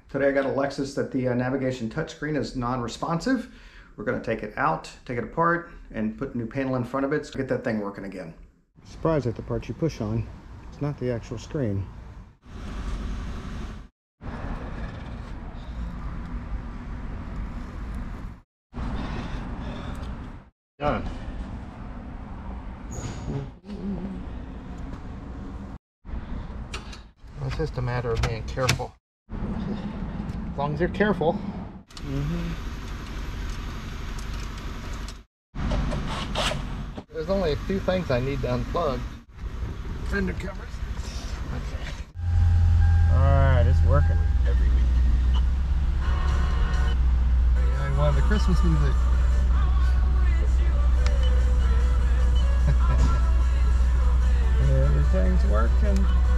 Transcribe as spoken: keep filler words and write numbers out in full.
Today I got a Lexus that the uh, navigation touchscreen is non-responsive. We're going to take it out, take it apart, and put a new panel in front of it to get that thing working again. Surprised at the part you push on. It's not the actual screen. Done. It's just a matter of being careful. As long as you're careful. Mm-hmm. There's only a few things I need to unplug. Fender covers. Okay. Alright, it's working every week. I wanted the Christmas music. Everything's working.